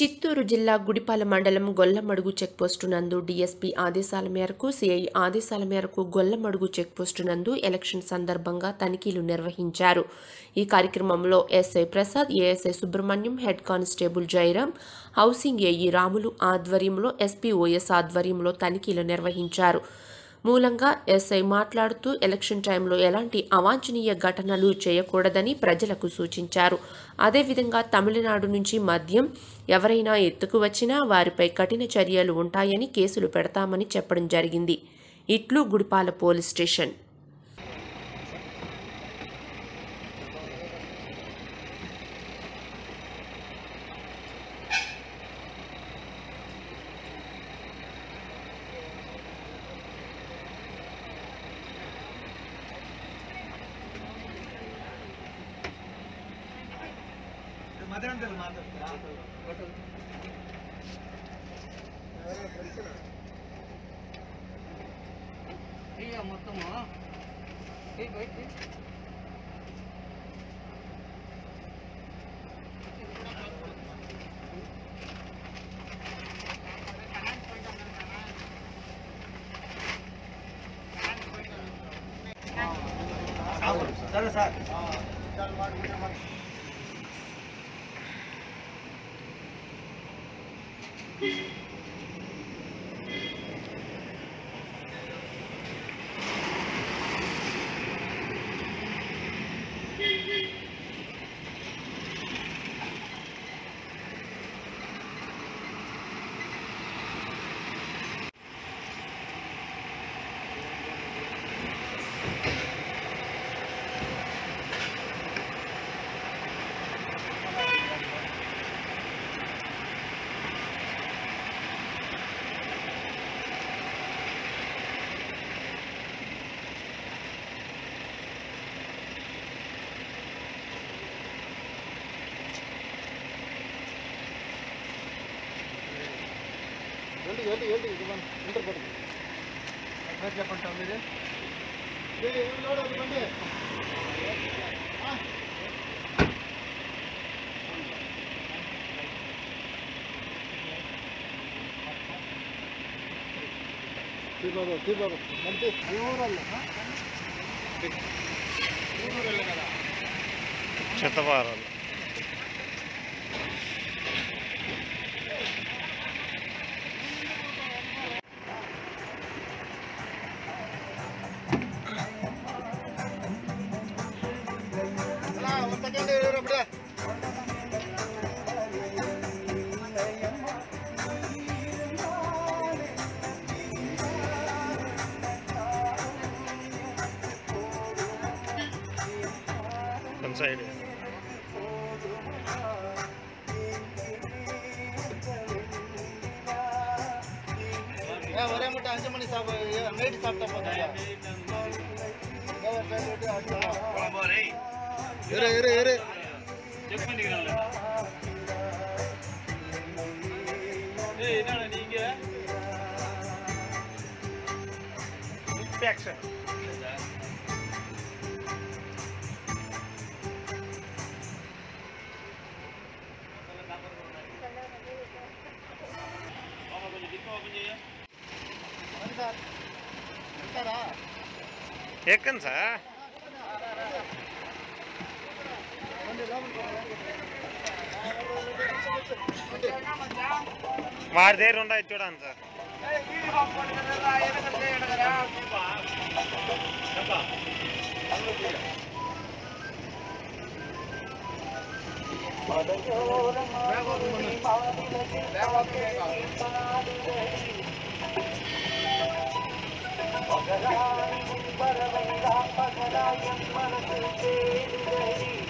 చిత్తూరు జిల్లా గుడిపాల మండలం గొల్లమడుగు చెక్పోస్టు నందు డీఎస్పీ ఆదేశాల మేరకు సిఐ ఆదేశాల మేరకు గొల్లమడుగు చెక్పోస్టు నందు ఎలక్షన్ సందర్భంగా తనిఖీలు నిర్వహించారు. ఈ కార్యక్రమంలో SI Prasad, ASI Subrahmanyam, head constable Jayaram, housing AE Ramulu ఆధ్వర్యంలో s.p.o.s ఆధ్వర్యంలో తనిఖీలు నిర్వహించారు. మూలంగా ఎస్ఐ మాట్లాడుతూ ఎలక్షన్ టైంలో ఎలాంటి అవాంఛనీయ ఘటనలు చేయకూడదని ప్రజలకు సూచించారు. అదేవిధంగా తమిళనాడు నుంచి మద్యం ఎవరైనా ఎత్తుకు వచ్చినా వారిపై కఠిన చర్యలు ఉంటాయని, కేసులు పెడతామని చెప్పడం జరిగింది. ఇట్లు గుడిపాల పోలీస్ స్టేషన్. చెత్తవారాలు side. ఎక్కం సార్ వారి దగ్గర ఉన్నాయి చూడండి సార్. పగరాని పరవైరా పగరాయం మనసు చేరుగరి